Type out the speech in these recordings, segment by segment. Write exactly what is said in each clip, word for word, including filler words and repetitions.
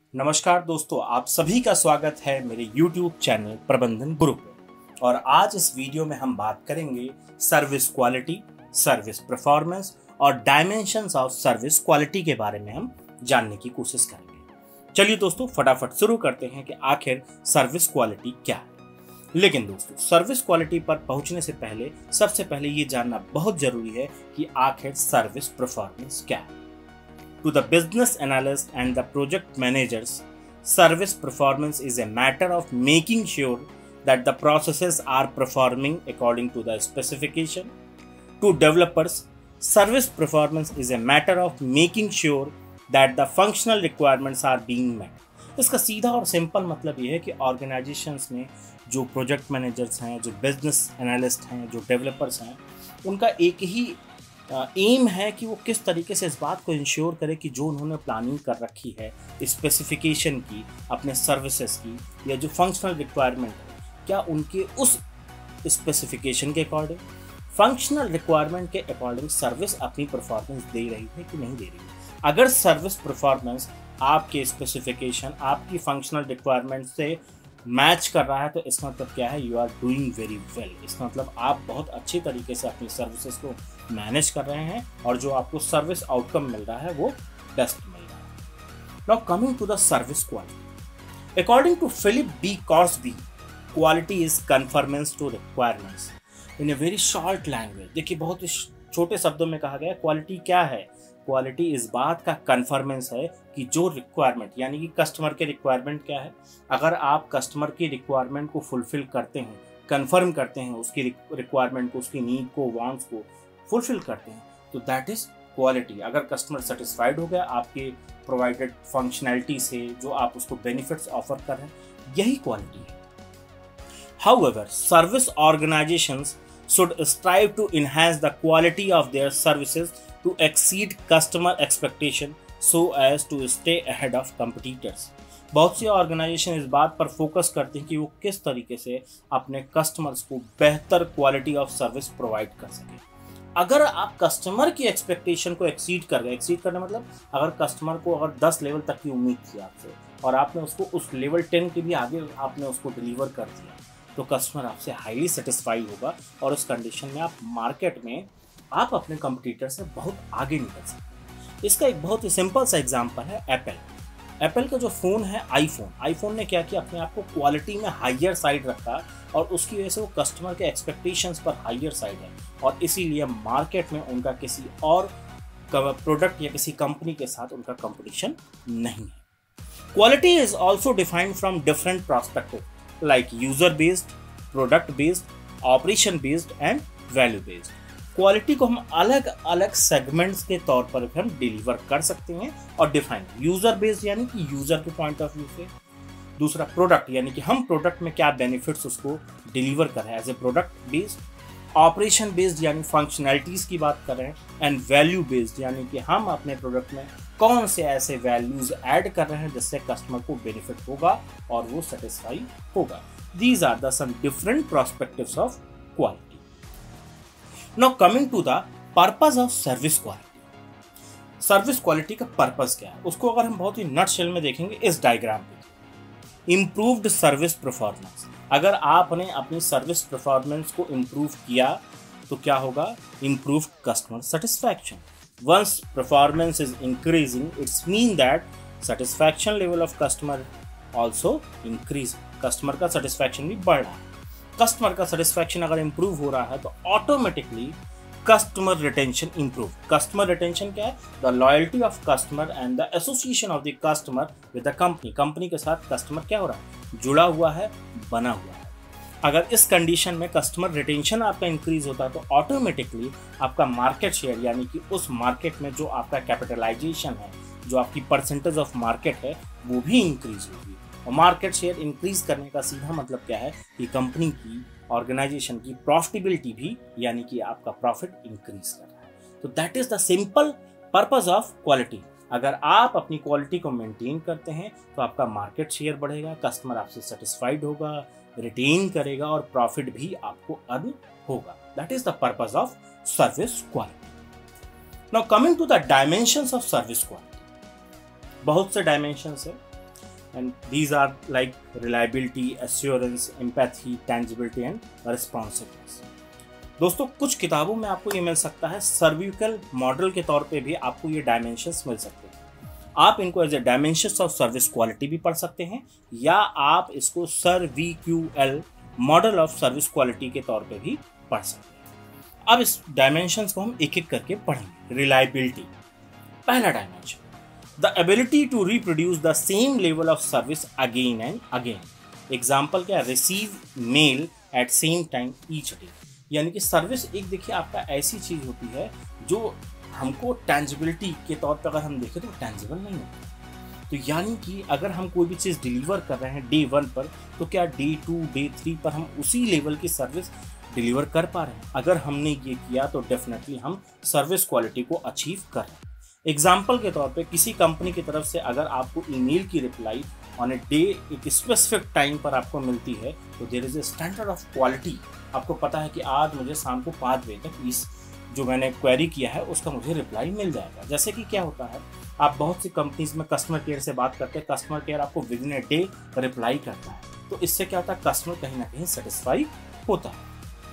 नमस्कार दोस्तों, आप सभी का स्वागत है मेरे YouTube चैनल प्रबंधन गुरु पे। और आज इस वीडियो में हम बात करेंगे सर्विस क्वालिटी, सर्विस परफॉर्मेंस और डायमेंशंस ऑफ सर्विस क्वालिटी के बारे में हम जानने की कोशिश करेंगे। चलिए दोस्तों, फटाफट शुरू करते हैं कि आखिर सर्विस क्वालिटी क्या है। लेकिन दोस्तों, सर्विस क्वालिटी पर पहुंचने से पहले सबसे पहले ये जानना बहुत जरूरी है कि आखिर सर्विस परफॉर्मेंस क्या है। To the business analyst and the project managers, service performance is a matter of making sure that the processes are performing according to the specification. To developers, service performance is a matter of making sure that the functional requirements are being met. इसका सीधा और simple मतलब ये है कि organisations में जो project managers हैं, जो बिजनेस एनालिस्ट हैं, जो डेवलपर्स हैं, उनका एक ही एम है कि वो किस तरीके से इस बात को इंश्योर करे कि जो उन्होंने प्लानिंग कर रखी है स्पेसिफिकेशन की, अपने सर्विसेज की या जो फंक्शनल रिक्वायरमेंट है, क्या उनके उस स्पेसिफिकेशन के अकॉर्डिंग, फंक्शनल रिक्वायरमेंट के अकॉर्डिंग सर्विस अपनी परफॉर्मेंस दे रही है कि नहीं दे रही है। अगर सर्विस परफॉर्मेंस आपके स्पेसिफिकेशन, आपकी फंक्शनल रिक्वायरमेंट से मैच कर रहा है तो इसका मतलब क्या है, you are doing very well. इसका मतलब आप बहुत अच्छी तरीके से अपनी सर्विसेज को मैनेज कर रहे हैं और जो आपको सर्विस आउटकम मिल रहा है वो बेस्ट मिल रहा है। Now coming to the service quality, according to Philip B Crosby, quality is conformance to requirements in a very short language. देखिए, बहुत ही छोटे शब्दों में कहा गया क्वालिटी क्या है। क्वालिटी इस बात का कन्फर्मेंस है कि जो रिक्वायरमेंट यानी कि कस्टमर के रिक्वायरमेंट क्या है, अगर आप कस्टमर की रिक्वायरमेंट को फुलफिल करते हैं, कंफर्म करते हैं उसकी रिक्वायरमेंट को, उसकी नीड को, वांट्स को फुलफिल करते हैं, तो दैट इज क्वालिटी। अगर कस्टमर सेटिस्फाइड हो गया आपके प्रोवाइडेड फंक्शनैलिटी से, जो आप उसको बेनिफिट्स ऑफर कर रहे हैं, यही क्वालिटी है। However, service organisations should strive to enhance the quality of their services to exceed customer expectation so as to stay ahead of competitors. बहुत सी ऑर्गेनाइजेशन इस बात पर फोकस करते हैं कि वो किस तरीके से अपने कस्टमर्स को बेहतर क्वालिटी ऑफ सर्विस प्रोवाइड कर सके। अगर आप कस्टमर की एक्सपेक्टेशन को एक्सीड कर गए, एक्सीड करने मतलब अगर कस्टमर को अगर दस लेवल तक की उम्मीद थी आपसे और आपने उसको उस लेवल टेन के भी आगे आपने उसको डिलीवर कर दिया, तो कस्टमर आपसे हाईली सेटिस्फाई होगा और उस कंडीशन में आप मार्केट में आप अपने कंपटीटर से बहुत आगे निकल सकते हैं। इसका एक बहुत ही सिंपल सा एग्जांपल है एप्पल। एप्पल का जो फ़ोन है आईफोन, आईफोन ने क्या किया, अपने आप को क्वालिटी में हायर साइड रखा और उसकी वजह से वो कस्टमर के एक्सपेक्टेशंस पर हायर साइड है और इसीलिए मार्केट में उनका किसी और प्रोडक्ट या किसी कंपनी के साथ उनका कंपटीशन नहीं है। Quality is also defined from different perspective like user based, product based, operation based and value based. Quality को हम अलग अलग सेगमेंट्स के तौर पर हम डिलीवर कर सकते हैं और डिफाइन। यूजर बेस्ड यानी कि यूजर के पॉइंट ऑफ व्यू से, दूसरा प्रोडक्ट यानी कि हम प्रोडक्ट में क्या बेनिफिट्स उसको डिलीवर कर रहे हैं as a product based, operation based यानी फंक्शनैलिटीज की बात कर रहे हैं, एंड वैल्यू बेस्ड यानी कि हम अपने प्रोडक्ट में कौन से ऐसे वैल्यूज ऐड कर रहे हैं जिससे कस्टमर को बेनिफिट होगा और वो सेटिस्फाई होगा। These are the some different perspectives of quality. Now coming to the purpose of service quality. Service quality का पर्पस क्या है, उसको अगर हम बहुत ही नटशेल में देखेंगे इस डायग्राम पे, इम्प्रूव्ड सर्विस परफॉर्मेंस। अगर आपने अपनी सर्विस परफॉर्मेंस को इम्प्रूव किया तो क्या होगा, improved customer satisfaction. Once performance is increasing, it's mean that satisfaction level of customer also increase. Customer का satisfaction भी बढ़ रहा है। Customer का satisfaction अगर improve हो रहा है तो automatically customer retention improve. Customer retention क्या है? The loyalty of customer and the association of the customer with the company. Company के साथ customer क्या हो रहा है, जुड़ा हुआ है, बना हुआ है। अगर इस कंडीशन में कस्टमर रिटेंशन आपका इंक्रीज होता है तो ऑटोमेटिकली आपका मार्केट शेयर यानी कि उस मार्केट में जो आपका कैपिटलाइजेशन है, जो आपकी परसेंटेज ऑफ मार्केट है, वो भी इंक्रीज होगी। और मार्केट शेयर इंक्रीज करने का सीधा मतलब क्या है कि कंपनी की, ऑर्गेनाइजेशन की प्रॉफिटेबिलिटी भी यानी कि आपका प्रॉफिट इंक्रीज कर रहा है। तो that is the simple purpose of quality. अगर आप अपनी क्वालिटी को मेंटेन करते हैं तो आपका मार्केट शेयर बढ़ेगा, कस्टमर आपसे सेटिस्फाइड होगा, रिटेन करेगा और प्रॉफिट भी आपको अर्न होगा। That is the purpose of service quality. Now coming to the dimensions of service quality, बहुत से डायमेंशंस है। And these are like reliability, assurance, empathy, tangibility and responsiveness. दोस्तों कुछ किताबों में आपको ये मिल सकता है, सर्विकल मॉडल के तौर पे भी आपको ये डायमेंशंस मिल सकते हैं। आप इनको as a dimensions of service quality भी पढ़ सकते हैं, या आप इसको servqual model of service quality के तौर पे भी पढ़ सकते हैं। अब इस डायमेंशंस को हम एक एक करके पढ़ेंगे। रिलायबिलिटी, पहला dimension, the ability to reproduce the same level of service again and again. Example क्या, receive mail at same time each day. यानी कि सर्विस एक देखिए आपका ऐसी चीज होती है जो हमको टेंजिबिलिटी के तौर पर अगर हम देखें तो टेंजिबल नहीं होती। तो यानी कि अगर हम कोई भी चीज़ डिलीवर कर रहे हैं डे वन पर, तो क्या डे टू डे थ्री पर हम उसी लेवल की सर्विस डिलीवर कर पा रहे हैं? अगर हमने ये किया तो डेफिनेटली हम सर्विस क्वालिटी को अचीव कर रहे हैं। एग्जाम्पल के तौर पे किसी कंपनी की तरफ से अगर आपको ईमेल की रिप्लाई ऑन ए डे एक स्पेसिफिक टाइम पर आपको मिलती है, तो there is a standard of quality. आपको पता है कि आज मुझे शाम को पाँच बजे तक इस जो मैंने क्वेरी किया है उसका मुझे रिप्लाई मिल जाएगा। जैसे कि क्या होता है, आप बहुत सी कंपनीज में कस्टमर केयर से बात करते हैं, कस्टमर केयर आपको within a day reply करता है, तो इससे क्या होता है, कस्टमर कहीं ना कहीं सेटिस्फाई होता है।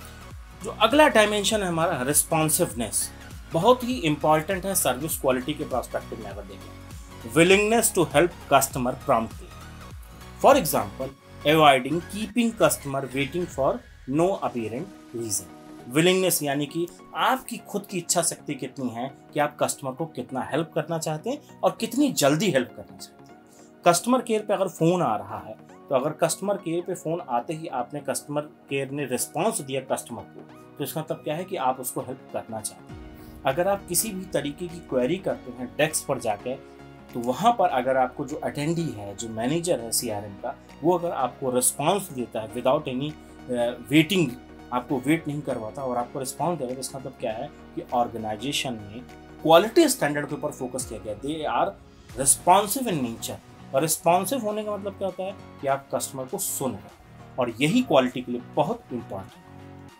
जो अगला डायमेंशन है हमारा, रिस्पॉन्सिवनेस, बहुत ही इंपॉर्टेंट है सर्विस क्वालिटी के पर्सपेक्टिव में अगर देखें। Willingness to help customer promptly, for example avoiding keeping customer waiting for no apparent reason. Willingness यानी कि आपकी खुद की इच्छा शक्ति कितनी है कि आप कस्टमर को कितना हेल्प करना चाहते हैं और कितनी जल्दी हेल्प करना चाहते हैं। कस्टमर केयर पे अगर फ़ोन आ रहा है, तो अगर कस्टमर केयर पे फ़ोन आते ही आपने कस्टमर केयर ने रिस्पॉन्स दिया कस्टमर को, तो इसका मतलब क्या है कि आप उसको हेल्प करना चाहते हैं। अगर आप किसी भी तरीके की क्वेरी करते हैं डेस्क पर जाकर, तो वहाँ पर अगर आपको जो अटेंडी है, जो मैनेजर है सीआरएम का, वो अगर आपको रिस्पॉन्स देता है विदाउट एनी वेटिंग, आपको वेट नहीं करवाता और आपको रिस्पॉन्स देगा, तो इसका मतलब क्या है कि ऑर्गेनाइजेशन में क्वालिटी स्टैंडर्ड के ऊपर फोकस किया गया। They are responsive in nature, और रिस्पॉन्सिव होने का मतलब क्या होता है कि आप कस्टमर को सुन रहे हैं, और यही क्वालिटी के लिए बहुत इंपॉर्टेंट है।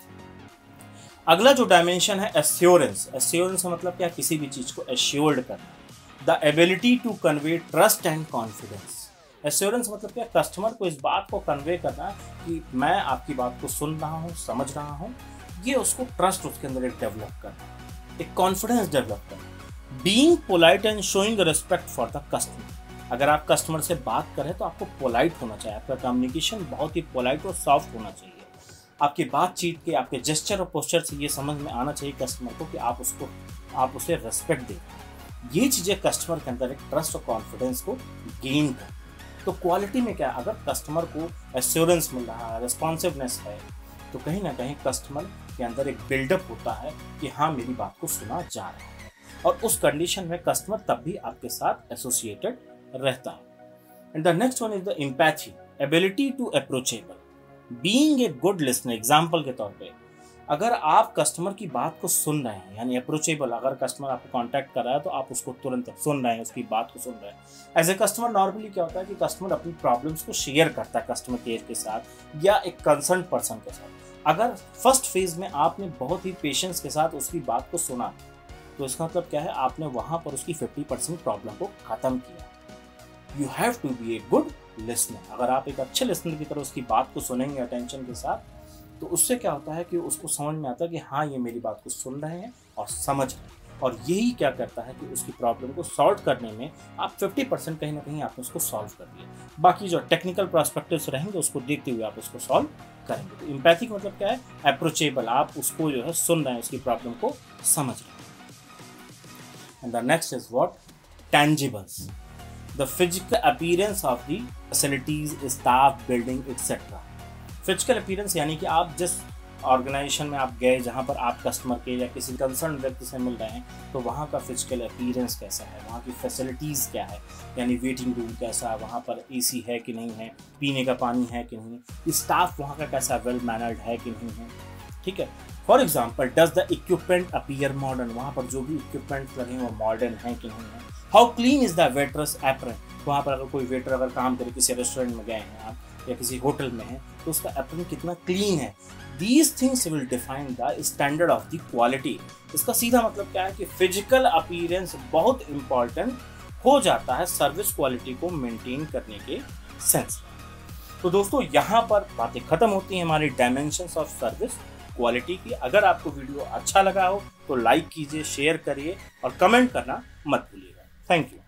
अगला जो डायमेंशन है, एश्योरेंस। एश्योरेंस का मतलब क्या, किसी भी चीज को एश्योर्ड करना, the ability to convey trust and confidence. Assurance मतलब क्या, कस्टमर को इस बात को कन्वे करना कि मैं आपकी बात को सुन रहा हूँ, समझ रहा हूँ, ये उसको ट्रस्ट उसके अंदर एक डेवलप करना, एक कॉन्फिडेंस डेवलप करना। Being polite and showing respect for the customer. अगर आप कस्टमर से बात करें तो आपको पोलाइट होना चाहिए, आपका कम्युनिकेशन बहुत ही पोलाइट और सॉफ्ट होना चाहिए। आपकी बातचीत के, आपके जेस्चर और पोस्चर से ये समझ में आना चाहिए कस्टमर को कि आप उसको आप उसे रेस्पेक्ट दें। ये चीज़ें कस्टमर के अंदर एक ट्रस्ट और कॉन्फिडेंस को गेन कर। तो क्वालिटी में क्या, अगर कस्टमर को एश्योरेंस मिल रहा है, रिस्पॉन्सिवनेस है, तो कहीं ना कहीं कस्टमर के अंदर एक बिल्डअप होता है कि हाँ मेरी बात को सुना जा रहा है, और उस कंडीशन में कस्टमर तब भी आपके साथ एसोसिएटेड रहता है। And the next one is the empathy, ability to approachable, being a good listener. Example के तौर पे अगर आप कस्टमर की बात को सुन रहे हैं, यानी अप्रोचेबल, अगर कस्टमर आपको कांटेक्ट कर रहा है तो आप उसको तुरंत सुन रहे हैं, उसकी बात को सुन रहे हैं। एज ए कस्टमर नॉर्मली क्या होता है कि कस्टमर अपनी प्रॉब्लम्स को शेयर करता है कस्टमर केयर के साथ या एक कंसर्न पर्सन के साथ। अगर फर्स्ट फेज में आपने बहुत ही पेशेंस के साथ उसकी बात को सुना, तो इसका मतलब क्या है, आपने वहाँ पर उसकी फिफ्टी परसेंट प्रॉब्लम को ख़त्म किया। You have to be a good listener. अगर आप एक अच्छे लिसनर की तरह उसकी बात को सुनेंगे अटेंशन के साथ, तो उससे क्या होता है कि उसको समझ में आता है कि हाँ ये मेरी बात को सुन रहे हैं और समझ रहे हैं, और यही क्या करता है कि उसकी प्रॉब्लम को सॉल्व करने में आप फिफ्टी परसेंट कहीं ना कहीं आपने उसको सॉल्व कर दिया। बाकी जो टेक्निकल पर्सपेक्टिव्स रहेंगे उसको देखते हुए आप उसको सॉल्व करेंगे। तो एम्पैथी का मतलब क्या है, अप्रोचेबल, आप उसको जो है सुन रहे हैं, उसकी प्रॉब्लम को समझ रहे हैं। And the next is what, tangibles, the physical appearance of the facilities, staff, building etcetera. Physical appearance यानी कि आप जिस ऑर्गेनाइजेशन में आप गए, जहाँ पर आप कस्टमर के या किसी कंसर्न व्यक्ति से मिल रहे हैं, तो वहाँ का फिजिकल अपीयरेंस कैसा है, वहाँ की फैसिलिटीज़ क्या है, यानी वेटिंग रूम कैसा है, वहाँ पर एसी है कि नहीं है, पीने का पानी है कि नहीं, स्टाफ वहाँ का कैसा वेल मैनर्ड है कि नहीं है, ठीक है। For example, does the equipment appear modern, वहाँ पर जो भी इक्विपमेंट लगे हैं वो मॉडर्न है कि नहीं है। How clean is the waiter's apron, वहाँ पर अगर कोई वेटर अगर काम करे, किसी रेस्टोरेंट में गए हैं आप या किसी होटल में है, तो उसका एप्रन कितना क्लीन है। These things will define the standard of the quality। इसका सीधा मतलब क्या है कि फिजिकल अपीयरेंस बहुत इंपॉर्टेंट हो जाता है सर्विस क्वालिटी को मेंटेन करने के सेंस में। तो दोस्तों यहाँ पर बातें खत्म होती हैं हमारी डायमेंशंस ऑफ सर्विस क्वालिटी की। अगर आपको वीडियो अच्छा लगा हो तो लाइक कीजिए, शेयर करिए और कमेंट करना मत भूलिएगा। Thank you.